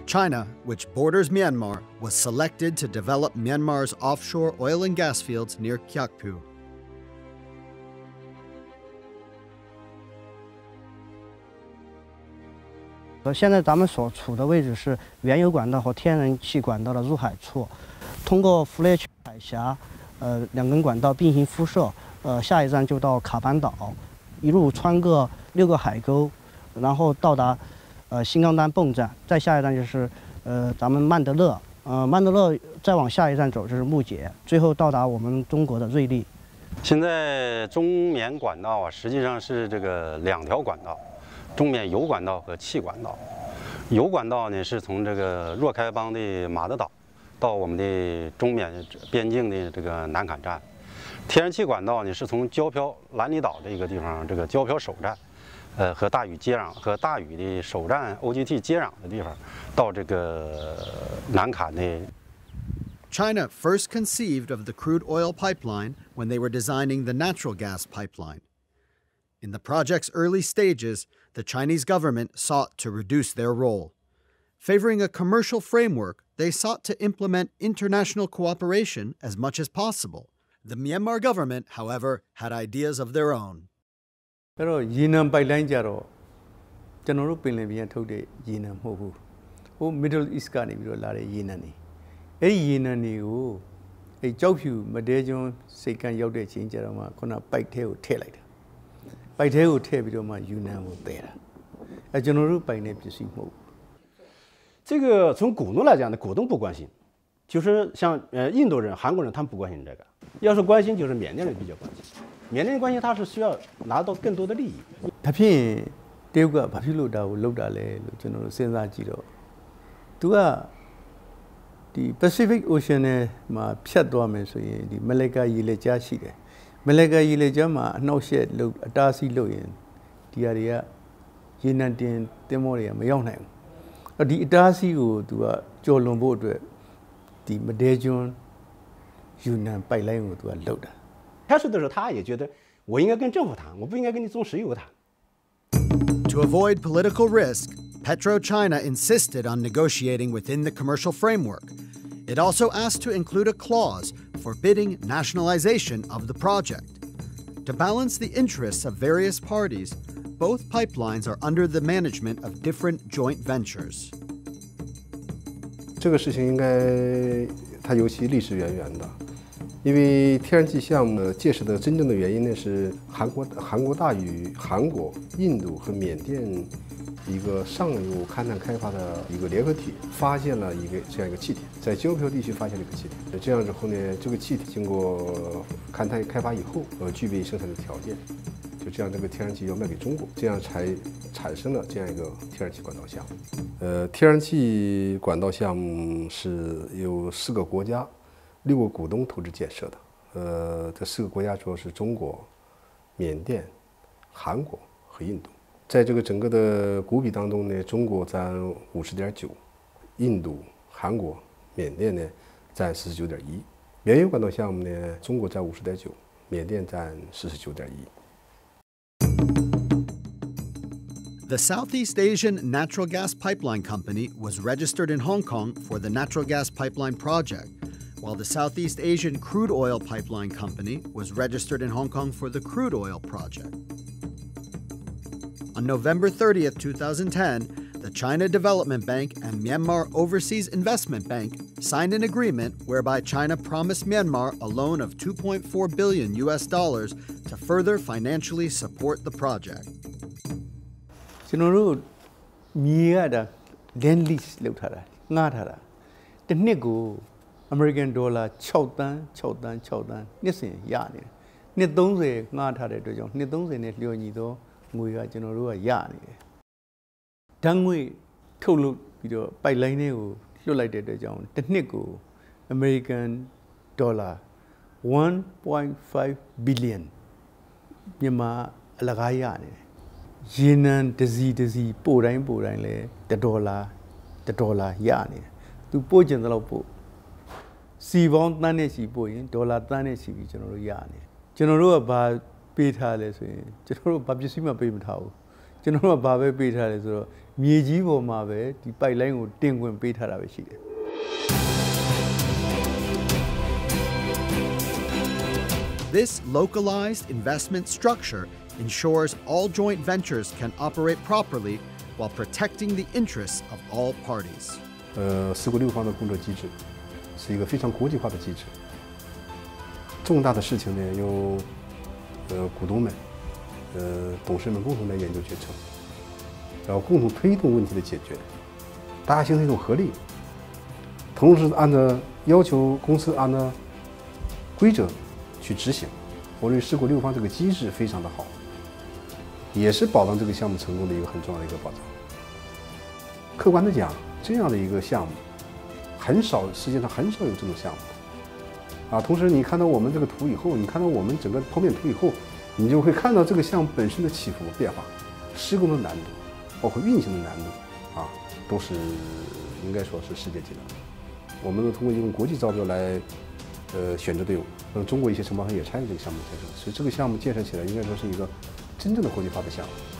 China, which borders Myanmar, was selected to develop Myanmar's offshore oil and gas fields near Kyakpu. 现在咱们所处的位置是原油管道和天然气管道的入海处，通过弗雷区海峡，两根管道并行辐射，下一站就到卡班岛，一路穿过6个海沟，然后到达新钢丹泵站，再下一站就是咱们曼德勒，曼德勒再往下一站走就是木姐，最后到达我们中国的瑞丽。 现在中缅管道啊，实际上是这个2条管道。 中缅油管道和气管道，油管道呢是从这个若开邦的马德岛到我们的中缅边境的这个南坎站，天然气管道呢是从胶漂兰里岛这个地方，这个胶漂首站，和大禹接壤和大禹的首站 OGT 接壤的地方，到这个南坎的。 China first conceived of the crude oil pipeline when they were designing the natural gas pipeline. In the project's early stages, the Chinese government sought to reduce their role. Favoring a commercial framework, they sought to implement international cooperation as much as possible. The Myanmar government, however, had ideas of their own. အဲ့တော့ရေနံပိုက်လိုင်းကြတော့ကျွန်တော်တို့ပင်လယ်ပြင်ထုတ်တဲ့ရေနံမဟုတ်ဘူး။ဟို Middle East ကနေပြီးတော့လာတဲ့ရေနံတွေ။အဲ့ဒီရေနံတွေကိုအဲ့ကြောက်ဖြူမတဲကျွန်းစိတ်ကန်းရောက်တဲ့ချိန်ကျတော့မှခုနပိုက်ထဲကိုထည့်လိုက်တာ။ပိုက်ထဲကိုထည့်ပြီးတော့မှယူနံကိုသဲတာ။အဲ့ကျွန်တော်တို့ပိုင်တဲ့ပစ္စည်းမဟုတ်ဘူး。 这个从股东来讲呢，股东不关心，就是像印度人、韩国人他们不关心这个，要是关心就是缅甸人比较关心。缅甸人关心他是需要拿到更多的利益。 ဒါဖြင့်တရုတ်ကဘာဖြစ်လို့ဒါကိုလုပ်တာလဲလို့ကျွန်တော်တို့စဉ်းစားကြည့်တော့သူကဒီ Pacific Ocean နဲ့မှာဖြတ်သွားမယ်ဆိုရင်ဒီမလက်ကာရေလက်ကြားရှိတယ်မလက်ကာရေလက်ကြားမှာအနှောက်အယှက်လုပ်အတားအဆီးလုပ်ရင်ဒီဟာတွေကရေနံတင်သင်္ဘောတွေကမရောက်နိုင်ဘူးဒီအတားအဆီးကိုသူကကျော်လွန်ဖို့အတွက်ဒီမဒဲကျွန်းယူနံပိုက်လိုင်းကိုသူကလုပ်တာ开始的时候，他也觉得我应该跟政府谈，我不应该跟你中石油谈。 To avoid political risk, PetroChina insisted on negotiating within the commercial framework. It also asked to include a clause forbidding nationalization of the project. To balance the interests of various parties, both pipelines are under the management of different joint ventures. 这个事情应该它有其历史渊源的。 因为天然气项目建设的真正的原因呢，是韩国大禹、韩国、印度和缅甸一个上游勘探开发的一个联合体，发现了这样一个气体，在胶漂地区发现了一个气体。这样之后呢，这个气体经过勘探开发以后，具备生产的条件，就这样这个天然气要卖给中国，这样才产生了这样一个天然气管道项目。天然气管道项目是由4个国家。 6个股东投资建设的，这4个国家主要是中国、缅甸、韩国和印度。在这个整个的股比当中呢，中国占50.9%，印度、韩国、缅甸呢占49.1%。原油管道项目呢，中国占50.9%，缅甸占49.1%。 The Southeast Asian Natural Gas Pipeline Company was registered in Hong Kong for the natural gas pipeline project, while the Southeast Asian Crude Oil Pipeline Company was registered in Hong Kong for the crude oil project. On November 30th, 2010, the China Development Bank and Myanmar Overseas Investment Bank signed an agreement whereby China promised Myanmar a loan of $2.4 billion to further financially support the project. ကျွန်တော်တို့မြေရတာ land lease လုပ်ထားတာငှားထားတာတစ်နှစ်ကို American dollar 6 သန်းနှစ်စဉ်ရနေတယ်နှစ်30ငှားထားတဲ့အတွက်ကြောင့်နှစ်30နဲ့လျော်ညီသောငွေကကျွန်တော်တို့ကရနေတယ်ဓာတ်ငွေထုတ်လုပ်ပြီးတော့ပိုက်လိုင်းတွေကိုလွှတ်လိုက်တဲ့အတွက်ကြောင့်တစ်နှစ်ကို American dollar 1.5 billion မြန်မာအလကားရနေတယ်ရေနံတစ်စီပို့တိုင်းလဲ$1ရနေတယ်သူပို့ကျင်တဲ့လောက်ပို့စီပေါင်းတန်းနဲ့ချီပို့ရင်ဒေါ်လာတန်းနဲ့ချီပြီးကျွန်တော်တို့ရနေတယ်ကျွန်တော်တို့ကဘာပေးထားလဲဆိုရင်ကျွန်တော်တို့ဘာပစ္စည်းမှပေးမထားဘူးကျွန်တော်တို့ကဘာပဲပေးထားလဲဆိုတော့မြေကြီးပေါ်မှာပဲဒီ pipeline ကိုတင်ခွင့်ပေးထားတာပဲရှိတယ် This localized investment structure ensures all joint ventures can operate properly while protecting the interests of all parties. 四国六方的工作机制是一个非常国际化的机制。重大的事情呢，由股东们、董事们共同来研究决策，然后共同推动问题的解决，大家形成一种合力，同时按照要求公司按照规则去执行。我认为四国六方这个机制非常的好，也是保障这个项目成功的一个很重要的一个保障。客观的讲，这样的一个项目很少，世界上很少有这种项目的。同时你看到我们这个图以后，你看到我们整个剖面图以后，你就会看到这个项目本身的起伏变化，施工的难度，包括运行的难度，都是应该说是世界级的。我们通过一种国际招标来选择队伍，中国一些承包商也参与这个项目建设，所以这个项目建设起来应该说是一个真正的国际化的项目。